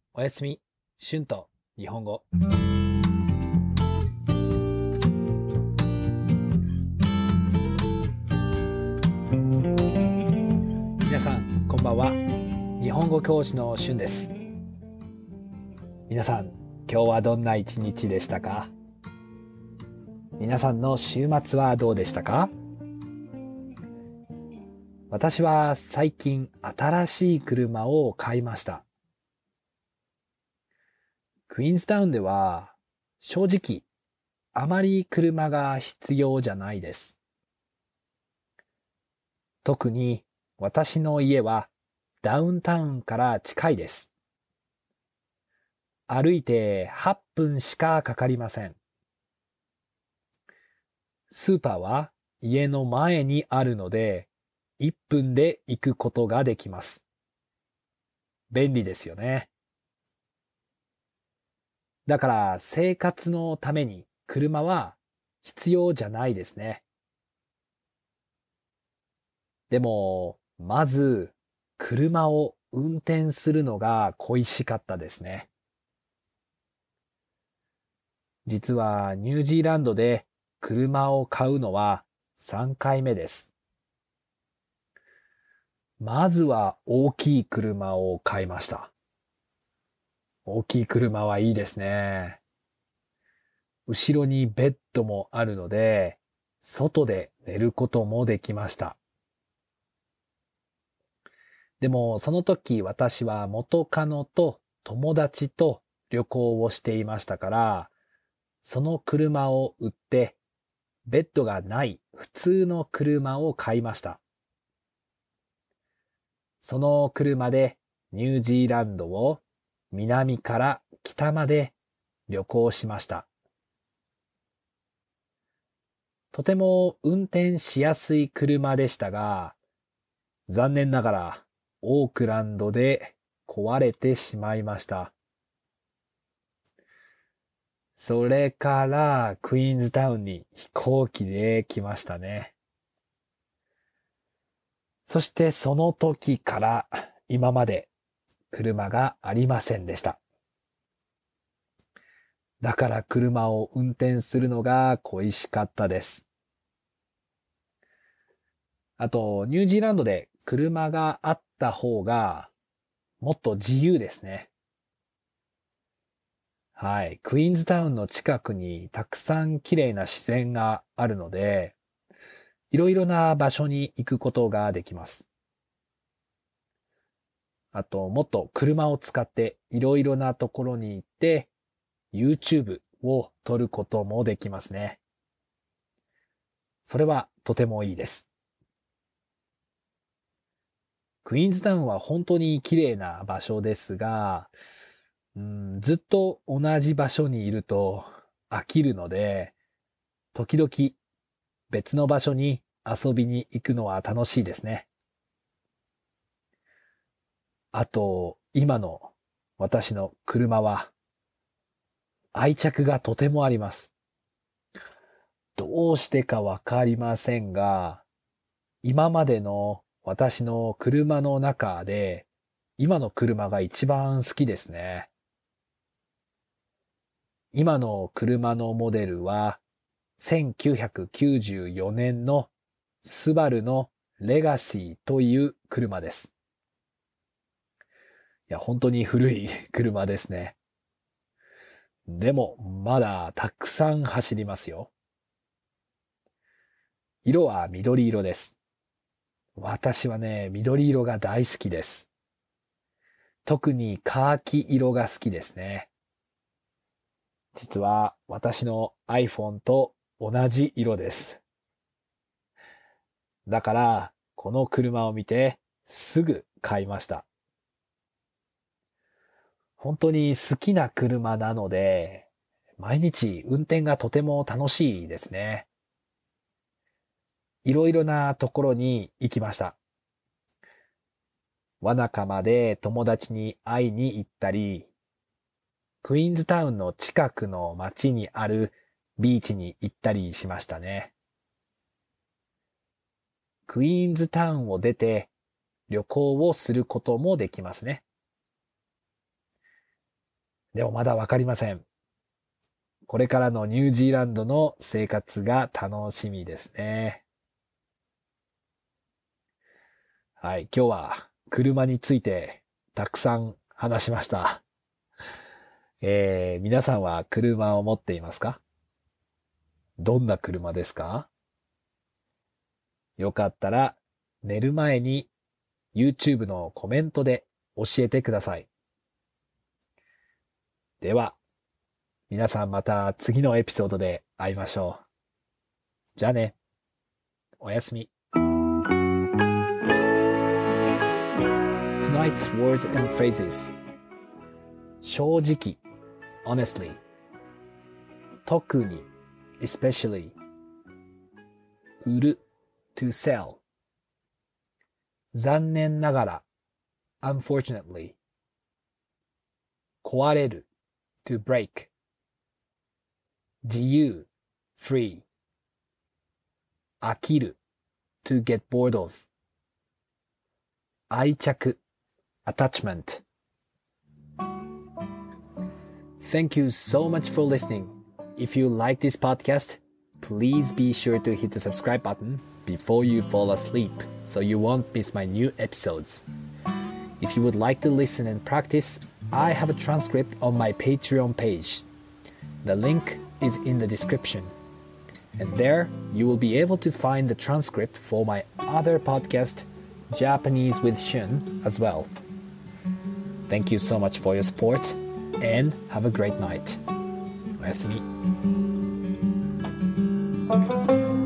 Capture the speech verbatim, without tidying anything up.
おやすみ、春と日本語。皆さん、こんばんは。日本語教師の春です。皆さん、今日はどんな一日でしたか？皆さんの週末はどうでしたか？私は最近新しい車を買いました。クイーンズタウンでは正直あまり車が必要じゃないです。特に私の家はダウンタウンから近いです。歩いてはっぷんしかかかりません。スーパーは家の前にあるので、いっぷんで行くことができます。便利ですよね。だから生活のために車は必要じゃないですね。でも、まず車を運転するのが恋しかったですね。実はニュージーランドで車を買うのはさんかいめです。まずは大きい車を買いました。大きい車はいいですね。後ろにベッドもあるので、外で寝ることもできました。でもその時私は元カノと友達と旅行をしていましたから、その車を売ってベッドがない普通の車を買いました。その車でニュージーランドを南から北まで旅行しました。とても運転しやすい車でしたが、残念ながらオークランドで壊れてしまいました。それからクイーンズタウンに飛行機で来ましたね。そしてその時から今まで車がありませんでした。だから車を運転するのが恋しかったです。あと、ニュージーランドで車があった方がもっと自由ですね。はい。クイーンズタウンの近くにたくさん綺麗な自然があるので、いろいろな場所に行くことができます。あと、もっと車を使っていろいろなところに行って、YouTube を撮ることもできますね。それはとてもいいです。クイーンズタウンは本当に綺麗な場所ですが、うん、ずっと同じ場所にいると飽きるので、時々別の場所に遊びに行くのは楽しいですね。あと、今の私の車は愛着がとてもあります。どうしてかわかりませんが、今までの私の車の中で、今の車が一番好きですね。今の車のモデルは、せんきゅうひゃくきゅうじゅうよねんのスバルのレガシーという車です。いや、本当に古い車ですね。でも、まだたくさん走りますよ。色は緑色です。私はね、緑色が大好きです。特にカーキ色が好きですね。実は私の iPhone と同じ色です。だから、この車を見てすぐ買いました。本当に好きな車なので、毎日運転がとても楽しいですね。いろいろなところに行きました。ワナカまで友達に会いに行ったり、クイーンズタウンの近くの街にあるビーチに行ったりしましたね。クイーンズタウンを出て旅行をすることもできますね。 でもまだわかりません。これからのニュージーランドの生活が楽しみですね。はい、今日は車についてたくさん話しました。えー、皆さんは車を持っていますか？どんな車ですか？よかったら寝る前に YouTube のコメントで教えてください。では、皆さんまた次のエピソードで会いましょう。じゃあね。おやすみ。Tonight's words and phrases. 正直 honestly. 特に especially. 売る to sell. 残念ながら unfortunately. 壊れる to break. 自由 free. 飽きる to get bored of. 愛着 attachment. Thank you so much for listening. If you like this podcast, please be sure to hit the subscribe button before you fall asleep so you won't miss my new episodes. If you would like to listen and practice, I have a transcript on my Patreon page. The link is in the description. And there you will be able to find the transcript for my other podcast, Japanese with Shun, as well. Thank you so much for your support and have a great night. おやすみ。